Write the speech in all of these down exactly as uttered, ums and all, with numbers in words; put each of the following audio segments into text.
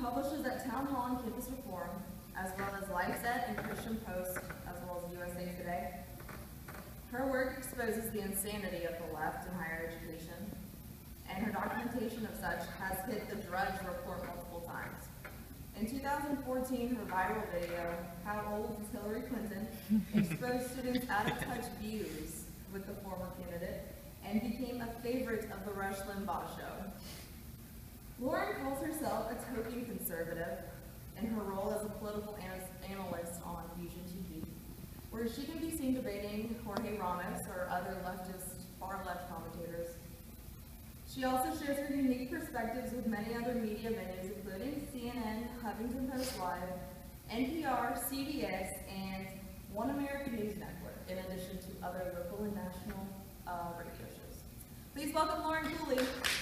publishes at Town Hall and Campus Reform, as well as LifeSet and Christian Post, as well as U S A Today. Her work exposes the insanity of the left in higher education, and her documentation of such has hit the Drudge Report multiple times. In two thousand fourteen, her viral video, How Old is Hillary Clinton, exposed students' out-of-touch views with the former candidate and became a favorite of the Rush Limbaugh show. Lauren calls herself a token conservative in her role as a political analyst on Fusion T V, where she can be seen debating Jorge Ramos or other leftist, far-left commentators. She also shares her unique perspectives with many other media venues, including C N N, Huffington Post Live, N P R, C B S, and One American News Network, in addition to other local and national uh, radio shows. Please welcome Lauren Cooley.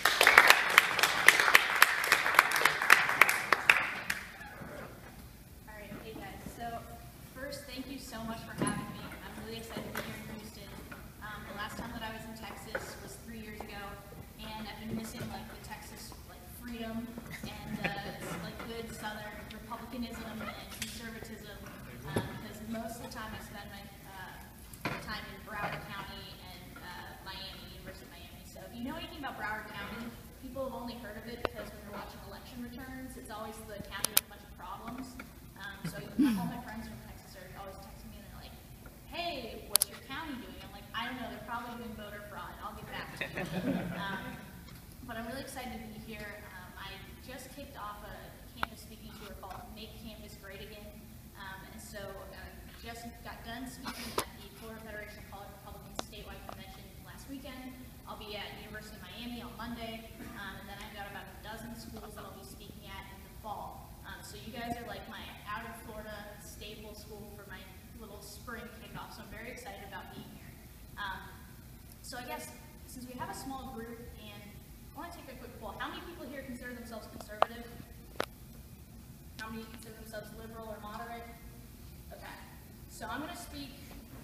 All right, hey guys. So first, thank you so much for having me. I'm really excited to be here in Houston. Um, the last time that I was in Texas was three years ago. And I've been missing like the Texas like freedom and uh, like good Southern republicanism and conservatism um, because most of the time I spend my uh, time in Broward County and uh, Miami, University of Miami. So if you know anything about Broward County, people have only heard of it because when you're watching election returns, it's always the county with a bunch of problems. Um, so all my friends from Texas are always texting me and they're like, "Hey, what's your county doing?" I'm like, "I don't know. They're probably doing voter fraud. I'll get back to you." Um, But I'm really excited to be here. Um, I just kicked off a campus speaking tour called Make Campus Great Again. Um, and so I uh, just got done speaking at the Florida Federation of College Republicans statewide convention last weekend. I'll be at University of Miami on Monday. Um, and then I've got about a dozen schools that I'll be speaking at in the fall. Um, so you guys are like my out of Florida staple school for my little spring kickoff. So I'm very excited about being here. Um, so I guess since we have a small group and I want to take a quick poll. How many people here consider themselves conservative? How many consider themselves liberal or moderate? Okay. So I'm going to speak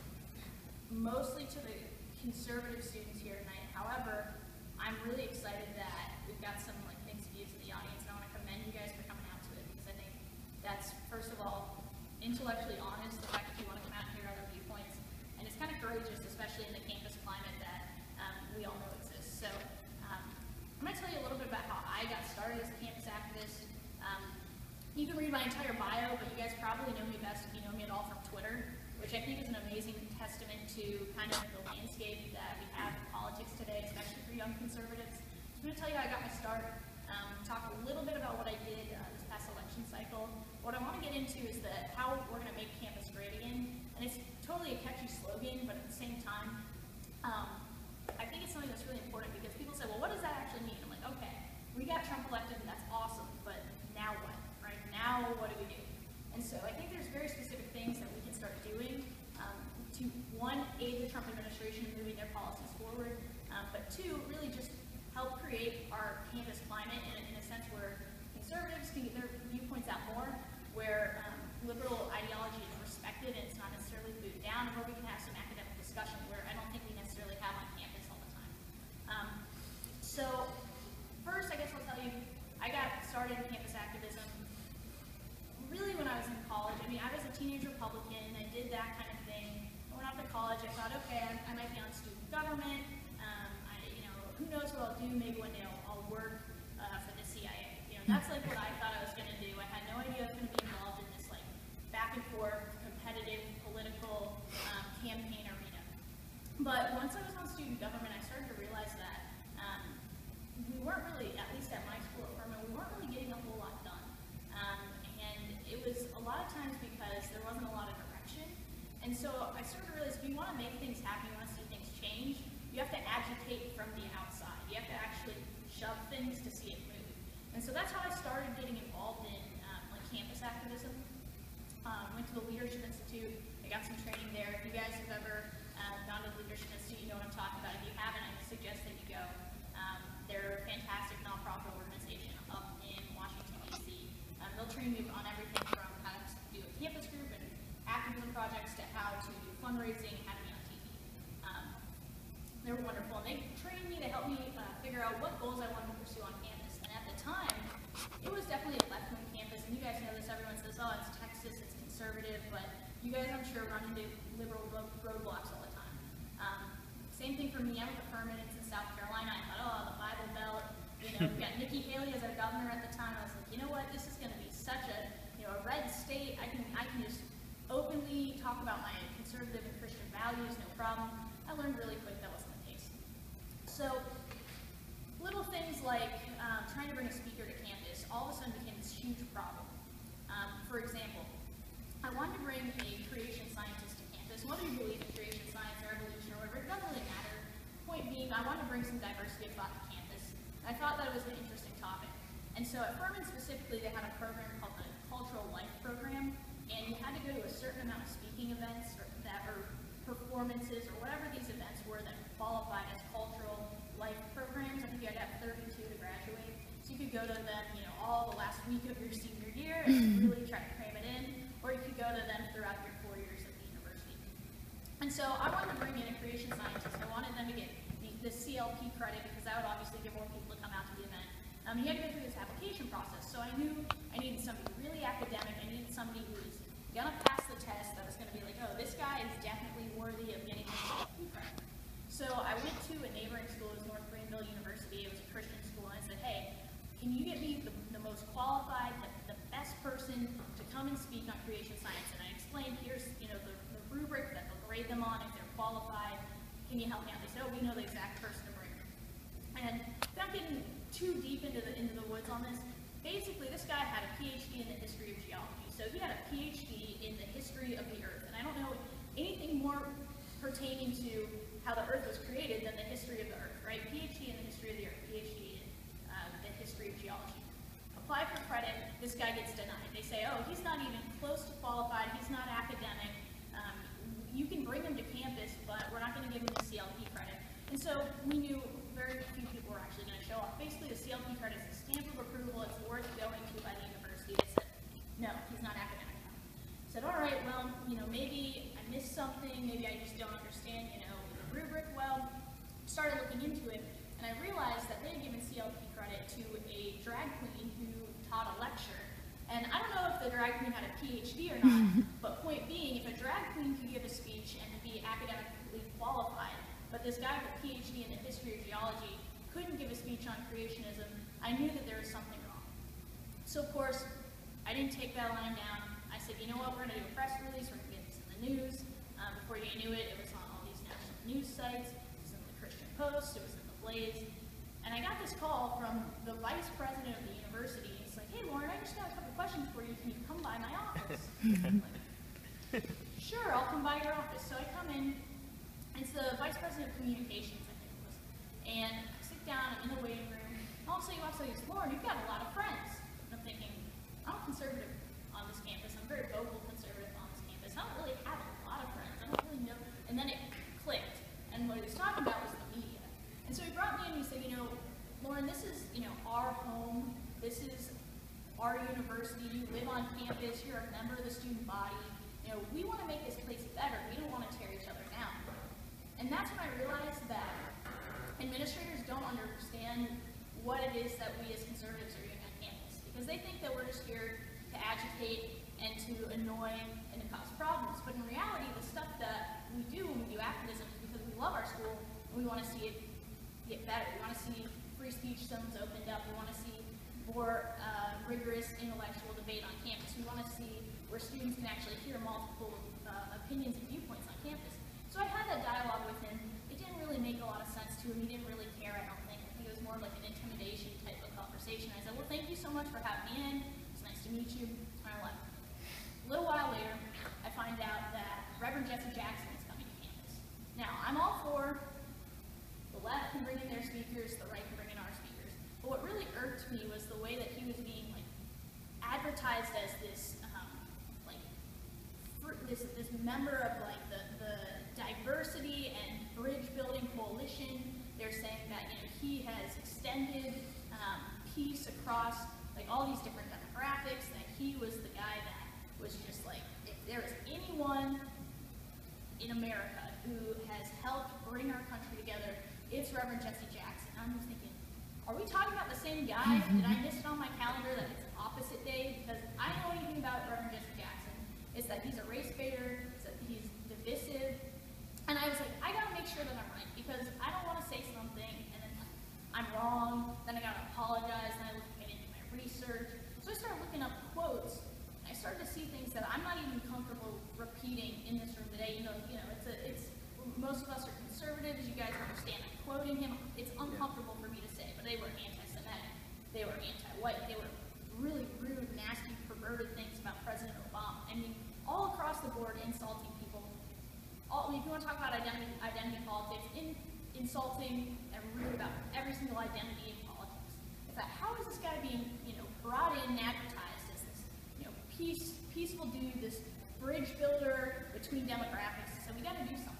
mostly to the conservative students here tonight. However, I'm really excited that we've got some like mixed views in the audience, and I want to commend you guys for coming out to it because I think that's, first of all, intellectually honest, the fact that you want to come out and hear other viewpoints, and it's kind of courageous, especially in the campus climate that um, we all know exists. So. I'm going to tell you a little bit about how I got started as a campus activist. Um, you can read my entire bio, but you guys probably know me best if you know me at all from Twitter, which I think is an amazing testament to kind of the landscape that we have in politics today, especially for young conservatives. So I'm going to tell you how I got my start, um, talk a little bit about what I did uh, this past election cycle. What I want to get into is the, how we're going to make campus great again, and it's totally a catchy slogan, but at the same time, um, I think it's something that's really important because people say, well, what does that actually mean? I'm like, okay, we got Trump elected and that's awesome, but now what, right? Now what do we do? And so I think there's very specific things that we can start doing um, to, one, aid the Trump administration in moving their policies forward, um, but two, really just help create our campus climate in a, in a sense where conservatives can get their viewpoints out more, where um, liberal ideology is respected and it's not necessarily booed down, and where we can have some academic discussion where I don't think we necessarily have on campus all the time. Um, so first, I guess I'll tell you, I got started in campus activism really when I was in college. I mean, I was a teenage Republican, I did that kind of thing. I went off to college, I thought, okay, I, I might be on student government, um, I, you know, who knows what I'll do, maybe one day I'll, I'll work uh, for the C I A. You know, that's like what I thought I was going to do. I had no idea I was going to be involved in this like back and forth, competitive, political um, campaign arena. But once I was on student government, I started to realize that um, we weren't really, at least at my school at Furman, we weren't really getting a whole lot done. Um, and it was a lot of times because there wasn't a lot of direction. And so I started to realize if you want to make things happen, you want to see things change, you have to agitate from the outside. You have to actually shove things to see it move. And so that's how I started getting involved in um, like campus activism. Um, went to the Leadership Institute. I got some training there. If you guys have ever uh, gone to the Leadership Institute, you know what I'm talking about. If you haven't, I suggest that you go. Um, they're a fantastic nonprofit organization up in Washington, D C. Um, they'll train you on everything from how to do a campus group and activism projects to how to do fundraising, how to be on T V. Um, they were wonderful. And they trained me to help me uh, figure out what goals I wanted to pursue on campus. And at the time, it was definitely a left-wing campus. You guys, I'm sure, run into liberal road- roadblocks all the time. Um, same thing for me. I went to Furman, it's in South Carolina. I thought, oh, the Bible Belt. You know, we got Nikki Haley as our governor at the time. I was like, you know what? This is going to be such a, you know, a red state. I can, I can just openly talk about my conservative and Christian values, no problem. I learned really quick that wasn't the case. So, little things like um, trying to bring a speaker to campus all of a sudden became this huge problem. Um, for example, I wanted to bring a creation scientist to campus. Whether you believe in creation science or evolution or whatever, it doesn't really matter. Point being, I wanted to bring some diversity of thought to campus. I thought that it was an interesting topic. And so at Furman specifically, they had a program called the Cultural Life Program, and you had to go to a certain amount of speaking events or that or performances or whatever these events were that qualified as cultural life programs. I think you had to have thirty-two to graduate. So you could go to them, you know, all the last week of your senior year and really try to cram it in, or you could go to them throughout your four years at the university. And so I wanted to bring in a creation scientist. I wanted them to get the, the C L P credit because that would obviously get more people to come out to the event. Um, he had to go through this application process. So I knew I needed somebody really academic. I needed somebody who was going to pass the test, that was going to be like, oh, this guy is definitely worthy of getting the C L P credit. So I went to a neighboring school, it was North Greenville University. It was a Christian school, and I said, hey, can you get me the, the most qualified, the, the best person to come and speak on creation science? And I explained, here's, you know, the, the rubric that they'll grade them on if they're qualified. Can you help me out? They said, oh, we know the exact person to bring. And without getting too deep into the into the woods on this, basically this guy had a P H D in the history of geology. So he had a P H D in the history of the earth. And I don't know anything more pertaining to how the earth was created than the history of the earth, right? P H D in the history of the earth, P H D in uh, the history of geology. Apply for credit, this guy gets denied. They say, oh, he's not even close to qualified, he's not academic. Um, you can bring him to campus, but we're not going to give him the C L P credit. And so we knew very few people were actually going to show up. Basically, the C L P credit is a stamp of approval, it's worth going to by the university. They said, no, he's not academic enough. I said, all right, well, you know, maybe I missed something, maybe I just don't understand, you know, the rubric. Well, started looking into it, and I realized that they had given C L P credit to a drag queen who taught a lecture. And I don't know if the drag queen had a P H D or not, but point being, if a drag queen could give a speech and be academically qualified, but this guy with a P H D in the history of geology couldn't give a speech on creationism, I knew that there was something wrong. So of course, I didn't take that line down. I said, you know what, we're going to do a press release, we're going to get this in the news. Um, before you knew it, it was on all these national news sites, it was in the Christian Post, it was in the Blaze. And I got this call from the vice president of the university. He's like, hey Lauren, I just got a couple questions for you. Can you come by my office? I'm like, sure, I'll come by your office. So I come in, it's the vice president of communications, I think it was. And I sit down, I'm in the waiting room. All of a sudden, he goes, Lauren, you've got a lot of friends. And I'm thinking, I'm a conservative on this campus. I'm very vocal conservative on this campus. I don't really have a lot of friends. I don't really know. And then it clicked. And what he was talking about was the media. And so he brought me in and he said, you know, Lauren, this is, you know, our home. This is our university. You live on campus. You're a member of the student body. You know, we want to make this place better. We don't want to tear each other down. And that's when I realized that administrators don't understand what it is that we as conservatives are doing on campus. Because they think that we're just here to agitate and to annoy and to cause problems. But in reality, the stuff that we do when we do activism is because we love our school and we want to see it get better. We want to see free speech zones opened up. We want to see more uh, rigorous intellectual debate on campus. We want to see where students can actually hear multiple uh, opinions and viewpoints on campus. So I had that dialogue with him. It didn't really make a lot of sense to him. He didn't really care, I don't think. I think it was more like an intimidation type of conversation. I said, well, thank you so much for having me in. It's nice to meet you. And I left. A little while later, I find out that Reverend Jesse Jackson is coming to campus. Now, I'm all for the left can bring in their speakers, the right can bring in our speakers. But what really irked me was the way that he was being like advertised as this um, like this this member of like the, the diversity and bridge building coalition. They're saying that, you know, he has extended um, peace across like all these different demographics, that he was the guy that was just like, if there is anyone in America who has helped bring our country together, it's Reverend Jesse Jackson. I'm just thinking, are we talking about the same guy? Did I miss it on my calendar that it's an opposite day? Because I don't know anything about Reverend Jesse Jackson. It's that he's a race baiter, see things that I'm not even comfortable repeating in this room today. You know, you know, it's a, it's, most of us are conservative, as you guys understand. I'm quoting him. It's uncomfortable for me to say, but they were anti-Semitic. They were anti-white. They were really rude, nasty, perverted things about President Obama. I mean, all across the board, insulting people. All, I mean, if you want to talk about identity, identity politics, in, insulting and rude about every single identity in politics. In fact, how is this guy being, you know, brought in and advertised as this, you know, peace, peaceful dude, this bridge builder between demographics? So we got to do something.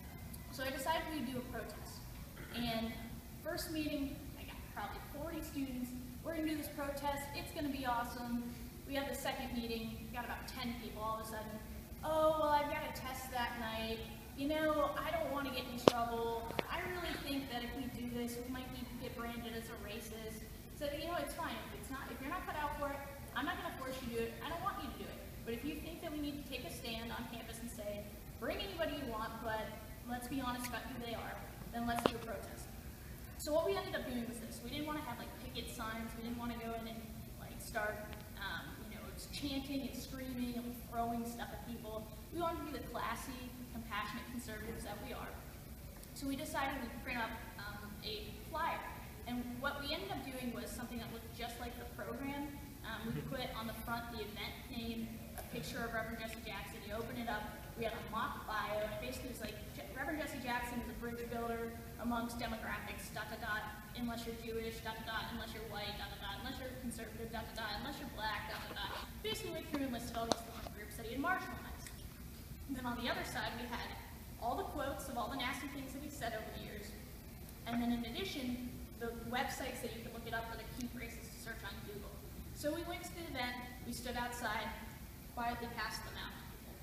So I decided we'd do a protest. And first meeting, I got probably forty students. We're gonna do this protest. It's gonna be awesome. We have the second meeting, got about ten people all of a sudden. Oh, well, I've got a test that night. You know, I don't want to get in trouble. I really think that if we do this, we might need to get branded as a racist. So, you know, it's fine. If it's not, if you're not cut out for it, I'm not gonna force you to do it. I don't want you to do it. But if you think that we need to take a stand on campus and say, bring anybody you want, but let's be honest about who they are, then let's do a protest. So what we ended up doing was this. We didn't want to have like picket signs. We didn't want to go in and like start, um, you know, chanting and screaming and throwing stuff at people. We wanted to be the classy, compassionate conservatives that we are. So we decided we'd print up um, a flyer. And what we ended up doing was something that looked just like the program. Um, we put on the front the event name, a picture of Reverend Jesse Jackson. You open it up. We had a mock bio, and basically it's like, Reverend Jesse Jackson is a bridge builder amongst demographics, dot, dot, dot, unless you're Jewish, dot, dot, dot, unless you're white, dot, dot, dot, unless you're conservative, dot, dot, dot, unless you're black, dot, dot, dot. Basically went through and listed all these different groups that he had marginalized. And then on the other side, we had all the quotes of all the nasty things that he said over the years. And then in addition, the websites that you could look it up for the key phrases to search on Google. So we went to the event, we stood outside, quietly passed them out.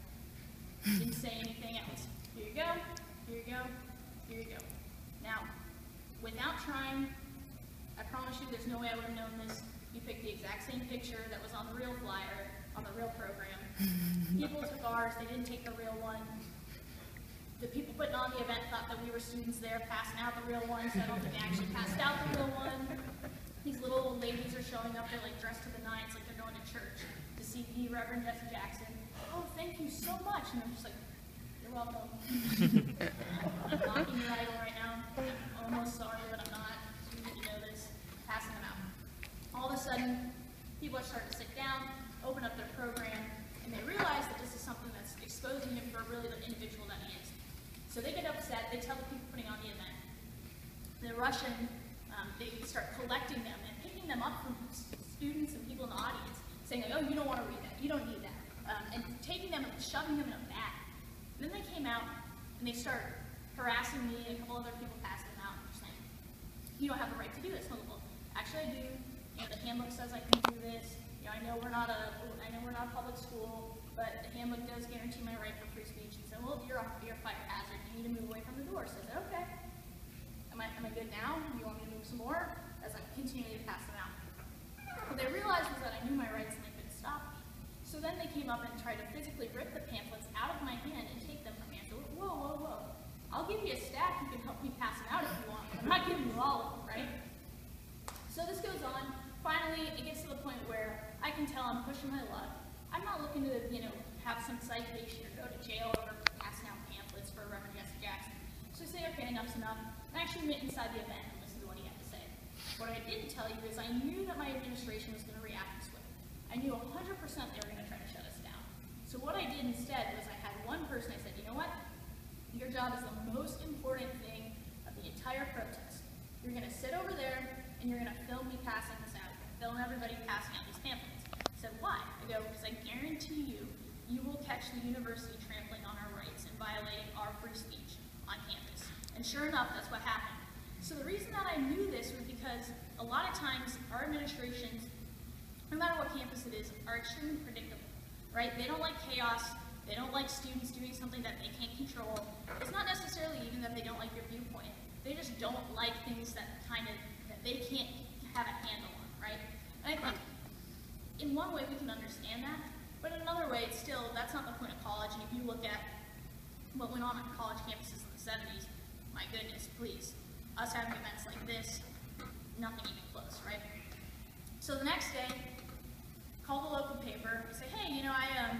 Didn't say anything else. Here you go, here you go, here you go. Now, without trying, I promise you there's no way I would have known this. You picked the exact same picture that was on the real flyer, on the real program. People took ours, they didn't take the real one. The people putting on the event thought that we were students there passing out the real ones. I don't think they actually passed out the real one. These little old ladies are showing up, they're like dressed to the nines like they're going to church to see the Reverend Jesse Jackson. Oh, thank you so much. And I'm just like, you're welcome. I'm mocking your idol right now. I'm almost sorry, but I'm not. You need to know this. Passing them out. All of a sudden, people are starting to sit down, open up their program, and they realize that this is something that's exposing him for really the individual that he is. So they get upset. They tell the people putting on the event. The Russian, um, they start collecting them and picking them up from students and people in the audience, saying, like, oh, you don't want to read that. You don't need that. Um, and taking them and shoving them in a bag. Then they came out and they start harassing me and a couple other people passing them out and just saying, you don't have the right to do this. Well, actually I do. You know, the handbook says I can do this. You know, I know we're not a I know we're not a public school, but the handbook does guarantee my right for free speech. And so, well, you're a you're a fire hazard. You need to move away from the door. So I said, okay. Am I am I good now? Do you want me to move some more? As I'm continuing to pass them out. What they realized was that I knew my rights and they couldn't stop me. So then they came up and tried to physically rip the pamphlets out of my hand and take them from me. I said, whoa, whoa, whoa. I'll give you a staff who can help me pass them out if you want. I'm not giving you all of them, right? So this goes on. Finally, it gets to the point where I can tell I'm pushing my luck. I'm not looking to, you know, have some citation or go to jail over passing out pamphlets for Reverend Jesse Jackson. So I say, okay, enough's enough. And I actually went inside the event and listened to what he had to say. What I didn't tell you is I knew that my administration was going to react this way. I knew one hundred percent they were going to try to shut us down. So what I did instead was I had one person, I said, you know what? Your job is the most important thing of the entire protest. You're going to sit over there and you're going to film me passing this out. Film everybody passing out these pamphlets. I said, why? I go, because I guarantee you, you will catch the university trampling on our rights and violating our free speech on campus. And sure enough, that's what happened. So the reason that I knew this was because a lot of times our administrations, no matter what campus it is, are extremely predictable, right? They don't like chaos. They don't like students doing something that they can't control. It's not necessarily even that they don't like your viewpoint. They just don't like things that kind of, that they can't have a handle on, right? And I think in one way we can understand that, but in another way, it's still, that's not the point of college. And if you look at what went on on college campuses in the seventies, my goodness, please, us having events like this, nothing even close, right? So the next day, call the local paper and say, hey, you know, I um,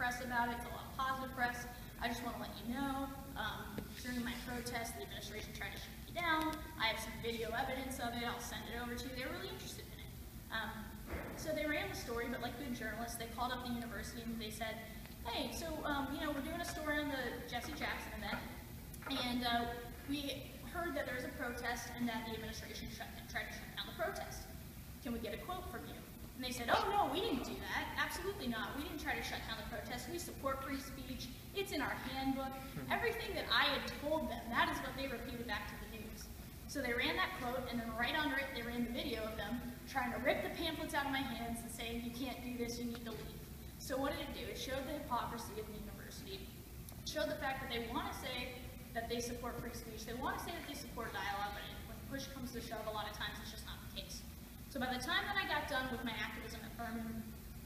press about it. It's a lot of positive press. I just want to let you know, um, during my protest, the administration tried to shoot me down. I have some video evidence of it. I'll send it over to you. They're really interested in it. Um, so they ran the story, but like good journalists, they called up the university and they said, hey, so, um, you know, we're doing a story on the Jesse Jackson event, and uh, we heard that there was a protest and that the administration shut, tried to shut down the protest. Can we get a quote from you? And they said, oh no, we didn't do that. Absolutely not. We didn't try to shut down the protest. We support free speech. It's in our handbook. Everything that I had told them, that is what they repeated back to the news. So they ran that quote, and then right under it, they ran the video of them trying to rip the pamphlets out of my hands and saying, you can't do this, you need to leave. So what did it do? It showed the hypocrisy of the university. It showed the fact that they want to say that they support free speech. They want to say that they support dialogue, but when push comes to shove, a lot of times it's just not the case. So by the time that I got done with my activism at Furman,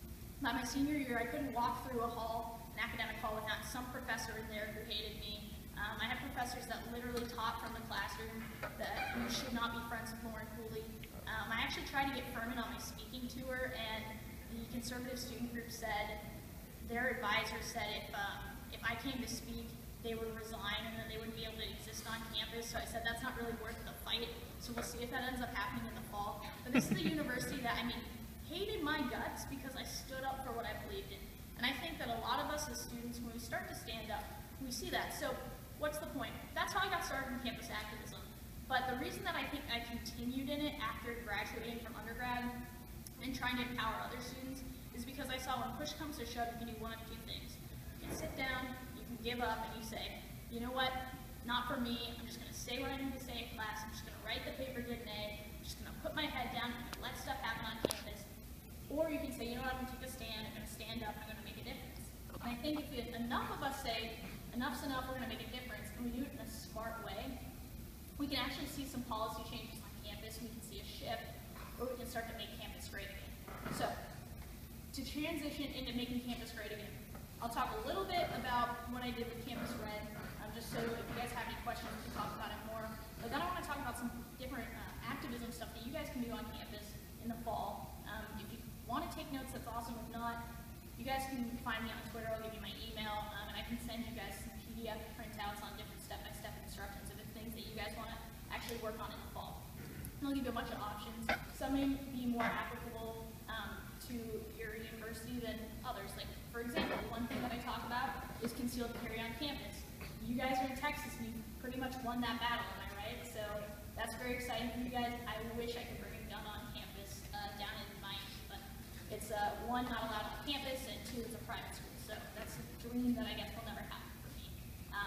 by my senior year, I couldn't walk through a hall, an academic hall, without some professor in there who hated me. Um, I had professors that literally taught from the classroom that you should not be friends with Lauren Cooley. Um, I actually tried to get Furman on my speaking tour, and the conservative student group said, their advisor said if, um, if I came to speak, they would resign and then they wouldn't be able to exist on campus. So I said, that's not really worth the fight. So we'll see if that ends up happening in the fall. But this is the university that, I mean, hated my guts because I stood up for what I believed in. And I think that a lot of us as students, when we start to stand up, we see that. So what's the point? That's how I got started in campus activism. But the reason that I think I continued in it after graduating from undergrad and trying to empower other students is because I saw when push comes to shove, you can do one of two things. You can sit down, you can give up, and you say, you know what, not for me, I'm just going to say what I need to say in class, I'm just going to write the paper, get an A, I'm just going to put my head down and let stuff happen on campus. Or you can say, you know what, I'm going to take a stand, I'm going to stand up, I'm going to make a difference. And I think if enough of us say, enough's enough, we're going to make a difference, and we do it in a smart way, we can actually see some policy changes on campus, we can see a shift, or we can start to make campus great again. So, to transition into making campus great again, I'll talk a little bit about what I did with Campus Red, um, just so if you guys have any questions, we can talk about it more. But then I want to talk about some different uh, activism stuff that you guys can do on campus in the fall. Um, if you want to take notes, that's awesome. If not, you guys can find me on Twitter. I'll give you my email, um, and I can send you guys some P D F printouts on different step-by-step instructions of the things that you guys want to actually work on in the fall. And I'll give you a bunch of options. Some may be more applicable um, to your university than others. Like, for example, one thing that I talk about is concealed carry on campus. You guys are in Texas, and you pretty much won that battle, am I right? So that's very exciting for you guys. I wish I could bring a gun on campus uh, down in Miami, but it's uh, one, not allowed on campus, and two, it's a private school. So that's a dream that I guess will never happen for me. Um,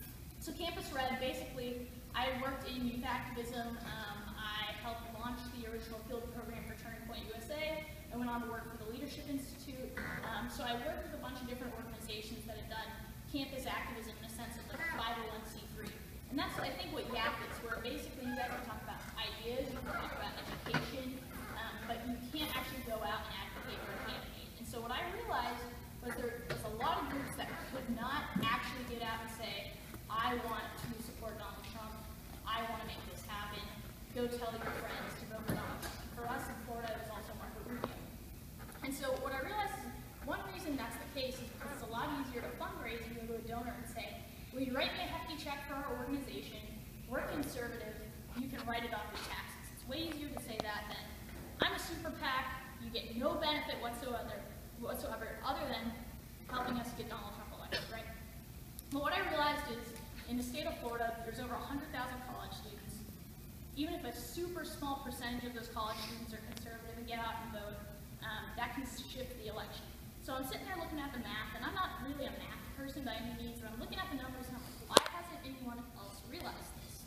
so Campus Red, basically, I worked in youth activism. Um, I helped launch the original field program for Turning Point U S A. I went on to work for the Leadership Institute. Um, so I worked with a bunch of different organizations that had done campus activism in a sense of like five oh one c three. And that's, I think, what YAP is, where basically you guys can talk about ideas, you can talk about education, um, but you can't actually go out and advocate for a candidate. And so what I realized was there was a lot of groups that could not actually get out and say, I want to support Donald Trump, I want to make this happen, go tell your friends to vote for Donald Trump. For us in Florida, it was also Marco Rubio. And so what I realized is one reason that's the case is because it's a lot easier to fundraise and go to a donor and say, will you write me a hefty check for our organization, we're conservative, you can write it off your taxes. It's way easier to say that than, I'm a super PAC, you get no benefit whatsoever, whatsoever other than helping us get Donald Trump elected, right? But what I realized is, in the state of Florida, there's over one hundred thousand college students. Even if a super small percentage of those college students are conservative and get out and vote, um, that can shift the election. So I'm sitting there looking at the math, and I'm not really a math person by any means, but I'm looking at the numbers and I'm like, why hasn't anyone else realized this?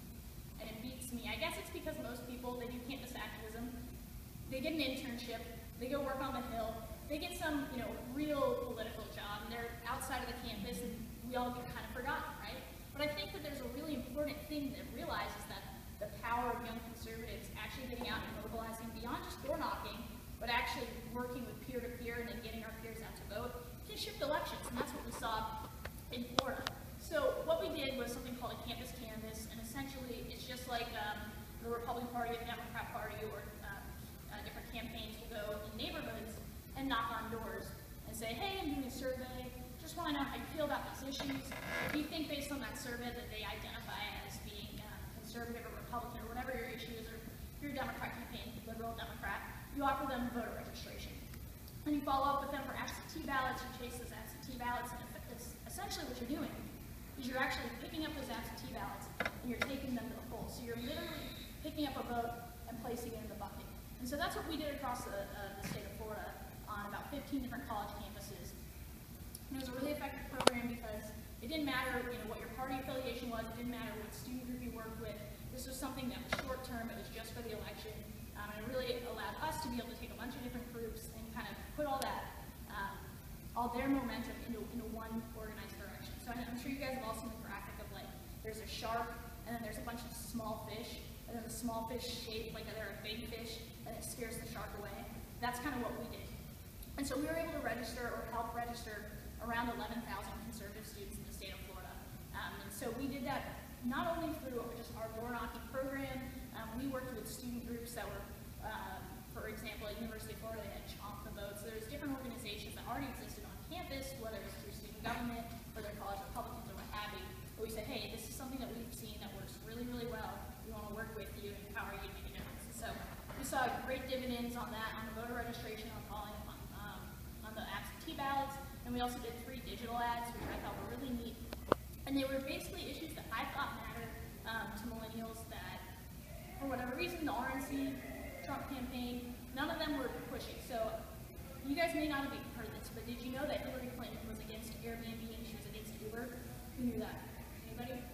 And it beats me. I guess it's because most people, they do campus activism, they get an internship, they go work on the Hill, they get some, you know, real political job, and they're outside of the campus, and we all get kind of forgotten, right? But I think that there's a really important thing to realize is that the power of young conservatives actually getting out and mobilizing beyond just door knocking, but actually working with peer-to-peer and then getting our peers out to vote can shift elections, and that's what we saw in Florida. So what we did was something called a campus canvas, and essentially it's just like um, the Republican Party, the Democrat Party, or uh, uh, different campaigns will go in neighborhoods and knock on doors. And and say, hey, I'm doing a survey, just want to know how you feel about these issues. If you think based on that survey that they identify as being uh, conservative or Republican or whatever your issue is, or if you're a Democrat campaign, liberal Democrat, you offer them voter registration. And you follow up with them for absentee ballots, you chase those absentee ballots, and it's essentially what you're doing is you're actually picking up those absentee ballots and you're taking them to the polls. So you're literally picking up a vote and placing it in the bucket. And so that's what we did across the, uh, the state of Florida on about fifteen different college campuses. And it was a really effective program because it didn't matter, you know, what your party affiliation was, it didn't matter what student group you worked with. This was something that was short term, it was just for the election. Um, and it really allowed us to be able to take a bunch of different groups and kind of put all that, um, all their momentum into, into one organized direction. So I'm sure you guys have all seen the graphic of like, there's a shark, and then there's a bunch of small fish, and then the small fish shape like they're a big fish, and it scares the shark away. That's kind of what we did. And so we were able to register or help register around eleven thousand conservative students in the state of Florida. Um, and so we did that not only through just our door knocking program, um, we worked with student groups that were, um, for example, at University of Florida, they had Chomp the Vote. So there's different organizations that already existed on campus, whether it was through student government, or their college Republicans, or what have you. But we said, hey, this is something that we've seen that works really, really well. We want to work with you and empower you to make a difference. So we saw great dividends on that, on the voter registration, on calling on, um, on the absentee ballots, and we also did three digital ads, which I thought were really neat. And they were basically issues that I thought mattered um, to millennials that, for whatever reason, the R N C, Trump campaign, none of them were pushing. So you guys may not have even heard this, but did you know that Hillary Clinton was against Airbnb and she was against Uber? Who knew that? Anybody?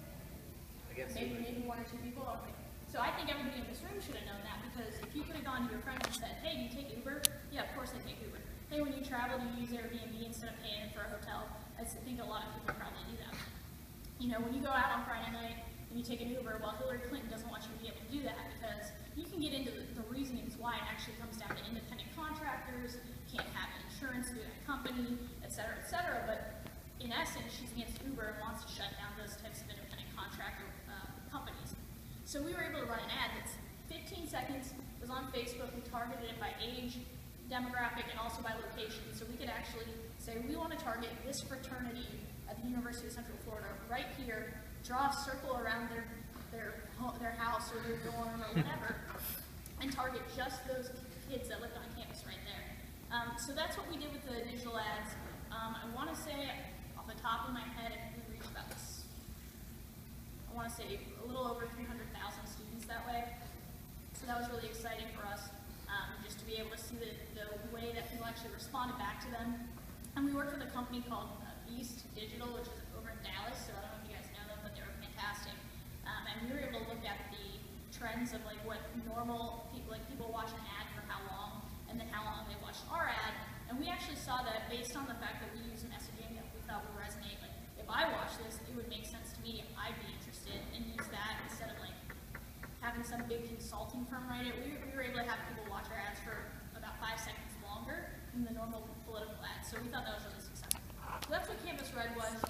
Against Maybe, Uber. maybe one or two people? Okay. So I think everybody in this room should have known that, because if you could have gone to your friends and said, hey, do you take Uber? Yeah, of course I take Uber. Hey, when you travel, do you use Airbnb instead of paying for a hotel? I think a lot of people probably do that. You know, when you go out on Friday night and you take an Uber, well, Hillary Clinton doesn't want you to be able to do that, because you can get into the, the reasonings why it actually comes down to independent contractors, can't have insurance through that company, et cetera, et cetera. But in essence, she's against Uber and wants to shut down those types of independent contractor uh, companies. So we were able to run an ad that's fifteen seconds, it was on Facebook, we targeted it by age, demographic, and also by location. So we could actually say, we want to target this fraternity at the University of Central Florida right here, draw a circle around their their their house or their dorm or whatever, and target just those kids that lived on campus right there. Um, so that's what we did with the digital ads. Um, I want to say, off the top of my head, I think we reached about this, I want to say a little over three hundred thousand students that way. So that was really exciting for us, um, just to be able to see the, the way that people actually responded back to them. And we worked with a company called uh, Beast Digital, which is over in Dallas, so I don't know if you guys know them, but they were fantastic. Um, and we were able to look at the trends of like what normal people, like people watch an ad for how long, and then how long they watched our ad. And we actually saw that based on the fact that we use messaging that we thought would resonate. Like, if I watch this, it would make sense to me. I'd be interested and use that instead of like having some big consulting firm write it. We, we were able to have people watch our ads for about five seconds longer than the normal political ads. So we thought that was really successful. So that's what Campus Red was.